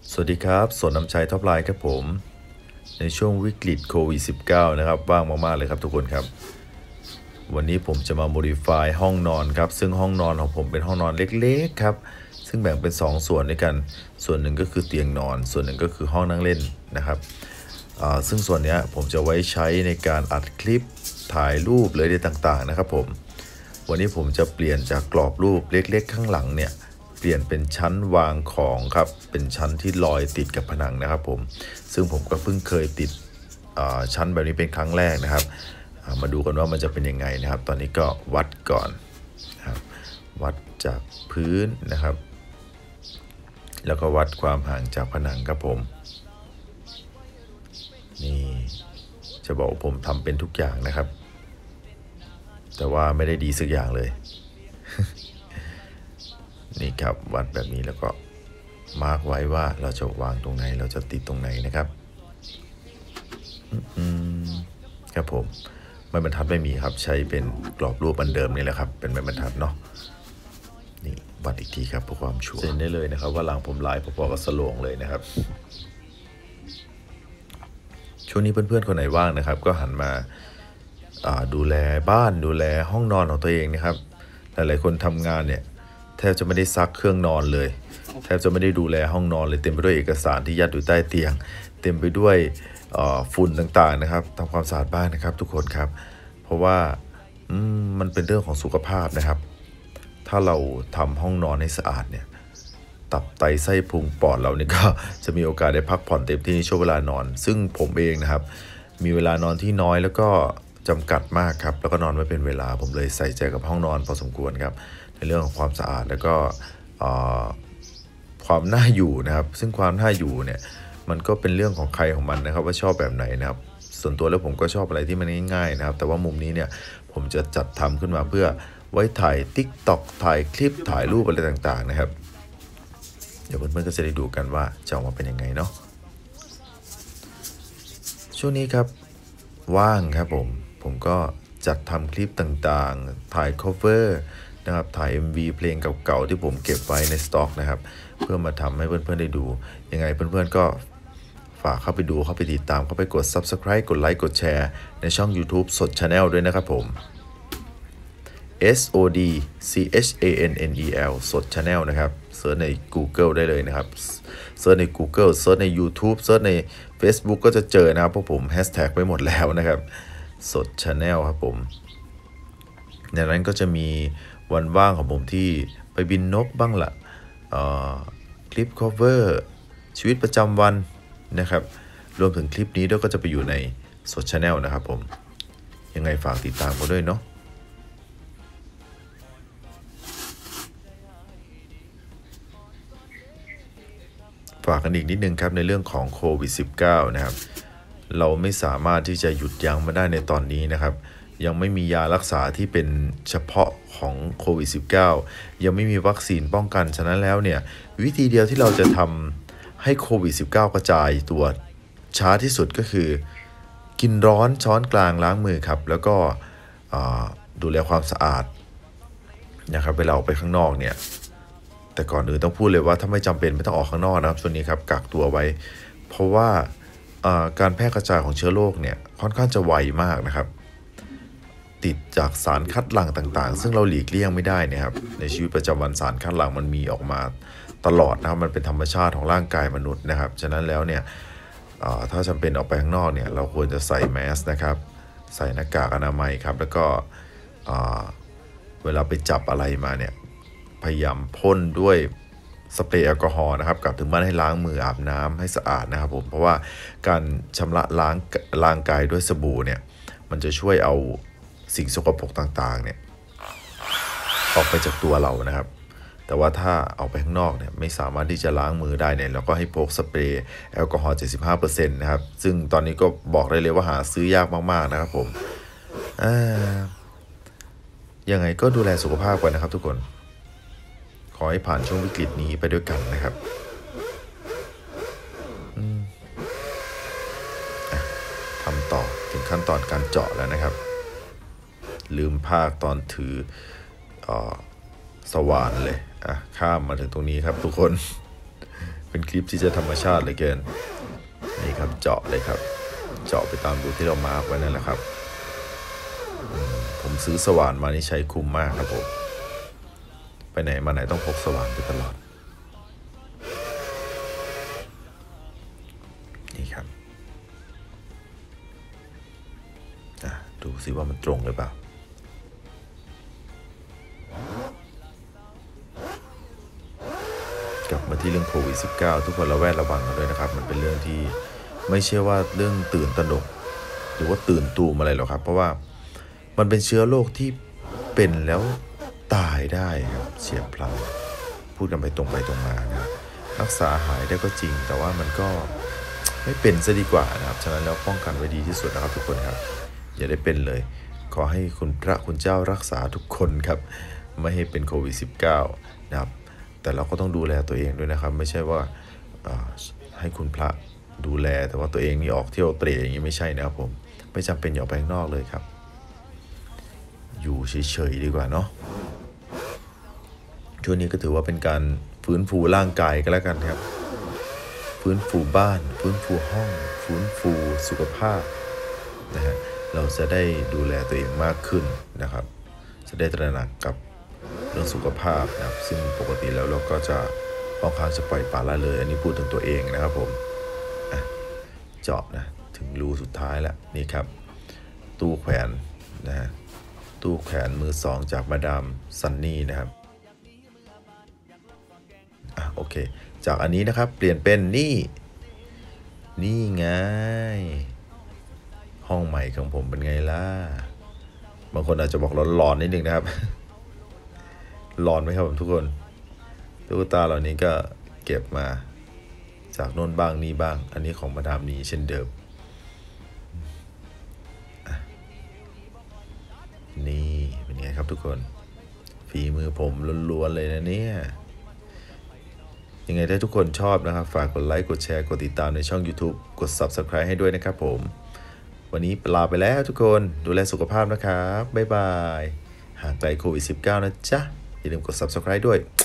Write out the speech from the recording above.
สวัสดีครับสวนน้ำชัยท็อปไลน์ครับผมในช่วงวิกฤตโควิด -19 นะครับว่างมากๆเลยครับทุกคนครับวันนี้ผมจะมา modify ห้องนอนครับซึ่งห้องนอนของผมเป็นห้องนอนเล็กๆครับซึ่งแบ่งเป็น2ส่วนด้วยกันส่วนหนึ่งก็คือเตียงนอนส่วนหนึ่งก็คือห้องนั่งเล่นนะครับซึ่งส่วนนี้ผมจะไว้ใช้ในการอัดคลิปถ่ายรูปเลยได้ต่างๆนะครับผมวันนี้ผมจะเปลี่ยนจากกรอบรูปเล็กๆข้างหลังเนี่ยเปลี่ยนเป็นชั้นวางของครับเป็นชั้นที่ลอยติดกับผนังนะครับผมซึ่งผมก็เพิ่งเคยติดชั้นแบบนี้เป็นครั้งแรกนะครับมาดูกันว่ามันจะเป็นยังไงนะครับตอนนี้ก็วัดก่อนนะครับวัดจากพื้นนะครับแล้วก็วัดความห่างจากผนังครับผมนี่จะบอกว่าผมทำเป็นทุกอย่างนะครับแต่ว่าไม่ได้ดีสักอย่างเลย นี่ครับวัดแบบนี้แล้วก็มาร์กไว้ว่าเราจะวางตรงไหนเราจะติดตรงไหนนะครับครับผมไม้บรรทัดไม่มีครับใช้เป็นกรอบรูปอันเดิมนี่แหละครับเป็นไม้บรรทัดเนาะนี่วัดอีกทีครับเพื่อความชัวร์เห็นได้เลยนะครับว่าหลังผมลายพอๆกับสโลงเลยนะครับช่วงนี้เพื่อนๆคนไหนว่างนะครับก็หันมาดูแลบ้านดูแลห้องนอนของตัวเองนะครับหลายๆคนทำงานเนี่ยแทบจะไม่ได้ซักเครื่องนอนเลยแทบจะไม่ได้ดูแลห้องนอนเลยเต็มไปด้วยเอกสารที่ยัดอยู่ใต้เตียงเต็มไปด้วยฝุ่นต่างๆนะครับทำความสะอาดบ้านนะครับทุกคนครับเพราะว่ามันเป็นเรื่องของสุขภาพนะครับถ้าเราทำห้องนอนให้สะอาดเนี่ยตับไตไส้พุงปอดเราเนี่ยก็จะมีโอกาสได้พักผ่อนเต็มที่ในช่วงเวลานอนซึ่งผมเองนะครับมีเวลานอนที่น้อยแล้วก็จำกัดมากครับแล้วก็นอนไม่เป็นเวลาผมเลยใส่ใจกับห้องนอนพอสมควรครับในเรื่องของความสะอาดแล้วก็ความน่าอยู่นะครับซึ่งความน่าอยู่เนี่ยมันก็เป็นเรื่องของใครของมันนะครับว่าชอบแบบไหนนะครับส่วนตัวแล้วผมก็ชอบอะไรที่มันง่ายๆนะครับแต่ว่ามุมนี้เนี่ยผมจะจัดทำขึ้นมาเพื่อไว้ถ่าย TikTok ถ่ายคลิปถ่ายรูปอะไรต่างๆนะครับเดี๋ยวเพื่อนๆก็จะได้ดูกันว่าจะออกมาเป็นยังไงเนาะช่วงนี้ครับว่างครับผมก็จัดทำคลิปต่างๆถ่าย cover นะครับถ่าย MV เพลงเก่าๆที่ผมเก็บไว้ในสต็อกนะครับเพื่อมาทำให้เพื่อนๆได้ดูยังไงเพื่อนๆก็ฝากเข้าไปดูเข้าไปติดตามเข้าไปกด Subscribe กดไลค์กดแชร์ในช่อง YouTube สด Channel ด้วยนะครับผม SODCHANNEL สด Channel นะครับเซิร์ชใน Google ได้เลยนะครับเซิร์ชใน Google เซิร์ชใน YouTube เซิร์ชใน Facebook ก็จะเจอนะครับเพราะผมแฮชแท็กไปหมดแล้วนะครับสด Channel ครับผมในนั้นก็จะมีวันว่างของผมที่ไปบินนกบ้างละคลิป cover ชีวิตประจำวันนะครับรวมถึงคลิปนี้ด้วยก็จะไปอยู่ในสด Channel นะครับผมยังไงฝากติดตามกันด้วยเนาะฝากกันอีกนิดนึงครับในเรื่องของโควิด -19 นะครับเราไม่สามารถที่จะหยุดยั้งมาได้ในตอนนี้นะครับยังไม่มียารักษาที่เป็นเฉพาะของโควิด -19 ยังไม่มีวัคซีนป้องกันฉะนั้นแล้วเนี่ยวิธีเดียวที่เราจะทำให้โควิด -19 กระจายตัวช้าที่สุดก็คือกินร้อนช้อนกลางล้างมือครับแล้วก็ดูแลความสะอาดนะครับเวลาออกไปข้างนอกเนี่ยแต่ก่อนอื่นต้องพูดเลยว่าถ้าไม่จำเป็นไม่ต้องออกข้างนอกนะครับช่วงนี้ครับกักตัวไว้เพราะว่าการแพร่กระจายของเชื้อโรคเนี่ยค่อนข้างจะไวมากนะครับติดจากสารคัดหลั่งต่างๆซึ่งเราหลีกเลี่ยงไม่ได้นะครับในชีวิตประจำวันสารคัดหลั่งมันมีออกมาตลอดนะครับมันเป็นธรรมชาติของร่างกายมนุษย์นะครับฉะนั้นแล้วเนี่ยถ้าจำเป็นออกไปข้างนอกเนี่ยเราควรจะใส่แมสนะครับใส่หน้ากากอนามัยครับแล้วก็เวลาไปจับอะไรมาเนี่ยพยายามพ่นด้วยสเปรย์แอลกอฮอล์นะครับกลับถึงบ้านให้ล้างมืออาบน้ำให้สะอาดนะครับผมเพราะว่าการชำระล้างร่างกายด้วยสบู่เนี่ยมันจะช่วยเอาสิ่งสกปรกต่างๆเนี่ยออกไปจากตัวเรานะครับแต่ว่าถ้าเอาไปข้างนอกเนี่ยไม่สามารถที่จะล้างมือได้เนี่ยเราก็ให้พกสเปรย์แอลกอฮอล์ 75% นะครับซึ่งตอนนี้ก็บอกได้เลยว่าหาซื้อยากมากๆนะครับผมยังไงก็ดูแลสุขภาพกันนะครับทุกคนขอให้ผ่านช่วงวิกฤตนี้ไปด้วยกันนะครับทำต่อถึงขั้นตอนการเจาะแล้วนะครับลืมภาคตอนถือสว่านเลยข้ามมาถึงตรงนี้ครับทุกคนเป็นคลิปที่จะธรรมชาติเหลือเกินนี่ครับเจาะเลยครับเจาะไปตามรูที่เรามาร์กไว้นั่นแหละครับผมซื้อสว่านมานี่ใช้คุ้มมากครับผมไปไหนมาไหนต้องพกสว่านไปตลอดนี่ครับดูสิว่ามันตรงหรือเปล่ากลับมาที่เรื่องโควิด -19 ทุกคนระแวดระวังกันด้วยนะครับมันเป็นเรื่องที่ไม่ใช่ว่าเรื่องตื่นตระหนกหรือว่าตื่นตูมอะไรหรอกครับเพราะว่ามันเป็นเชื้อโรคที่เป็นแล้วตายได้ครับเฉียบพลันพูดกันไปตรงไปตรงมานะรักษาหายได้ก็จริงแต่ว่ามันก็ไม่เป็นซะดีกว่านะครับฉะนั้นแล้วป้องกันไว้ดีที่สุดนะครับทุกคนครับอย่าได้เป็นเลยขอให้คุณพระคุณเจ้ารักษาทุกคนครับไม่ให้เป็นโควิด -19 นะครับแต่เราก็ต้องดูแลตัวเองด้วยนะครับไม่ใช่ว่าให้คุณพระดูแลแต่ว่าตัวเองนี่ออกเที่ยวเตร่อย่างนี้ไม่ใช่นะครับผมไม่จำเป็นอย่าออกไปข้างนอกเลยครับอยู่เฉยๆดีกว่าเนาะช่วงนี้ก็ถือว่าเป็นการฟื้นฟูร่างกายกันแล้วกันครับฟื้นฟูบ้านฟื้นฟูห้องฟื้นฟูสุขภาพนะฮะเราจะได้ดูแลตัวเองมากขึ้นนะครับจะได้ตระหนักกับเรื่องสุขภาพนะครับซึ่งปกติแล้วเราก็จะค่อนข้างจะปล่อยปละละเลยอันนี้พูดถึงตัวเองนะครับผมเจาะนะถึงรูสุดท้ายแล้วนี่ครับตู้แขวนนะฮะตู้แขวนมือสองจากมาดามซันนี่นะครับโอเคจากอันนี้นะครับเปลี่ยนเป็นนี่ไงห้องใหม่ของผมเป็นไงล่ะบางคนอาจจะบอกร้อนนิดนึงนะครับร้อนไหมครับผมทุกคนตุ๊กตาเหล่านี้ก็เก็บมาจากโน่นบ้างนี่บ้างอันนี้ของมาดามนี้เช่นเดิมนี่เป็นไงครับทุกคนฝีมือผมล้วนๆเลยนะเนี่ยยังไงถ้าทุกคนชอบนะครับฝากกดไลค์กดแชร์กดติดตามในช่อง YouTube กด Subscribe ให้ด้วยนะครับผมวันนี้ลาไปแล้วทุกคนดูแลสุขภาพนะครับบ๊ายบายห่างไกลโควิด -19 นะจ๊ะอย่าลืมกด Subscribe ด้วย